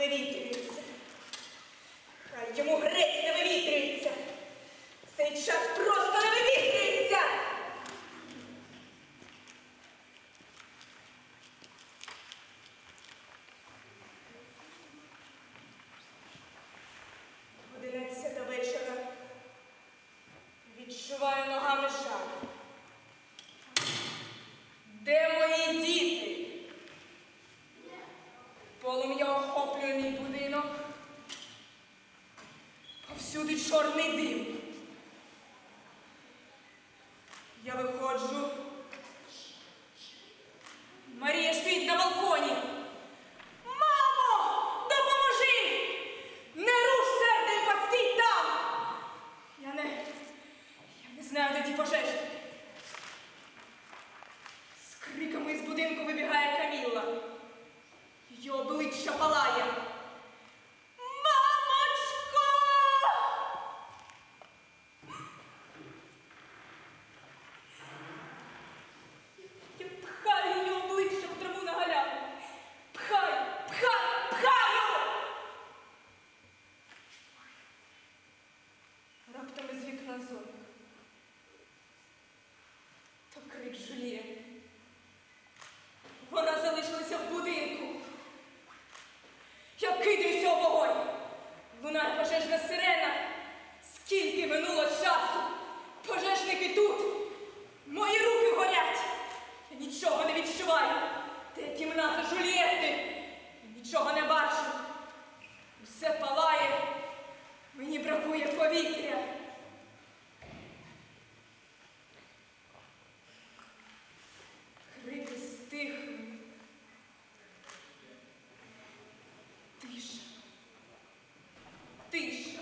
вивітрюється. Хай йому грець не вивітрюється. Цей чад просто не вивітрюється. Одинадцята вечора. Відчуваю ногами жар. Де мої діти? Полум'я охоплює мій будинок. Повсюди чорний дим. Я виходжу. Марія стоїть на балконі. Мамо, допоможи! Не руш, серденько, стій там! Я не знаю, де ті пожежі. З криками із будинку вибігає Камілла. Її обличчя палає. Мамочко! Я пхаю її обличчя в траву на галяну. Пхаю! Раптом із вікна зорі. То крик Жюльєти. Вона залишилася в будинку. Я кидаюся у вогонь. Лунає пожежна сирена. Скільки минуло часу. Пожежники тут. Мої руки горять. Я нічого не відчуваю. Де кімната Жюльєти? Я нічого не бачу. Усе палає. Мені бракує повітря. Крики стихли. Тиша. Тиша.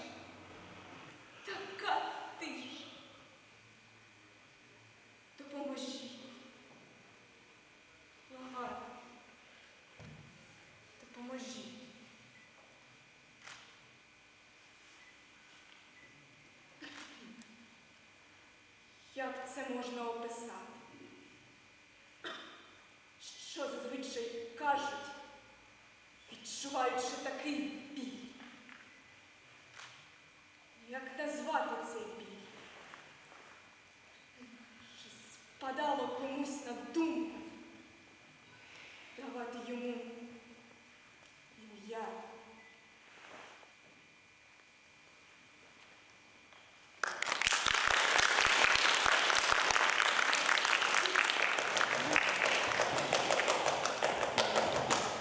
Така тиша. Допоможіть. Благаю. Допоможіть. Як це можна описати? Що зазвичай кажуть, відчуваючи такий біль? Як назвати цей біль? Чи спадало комусь на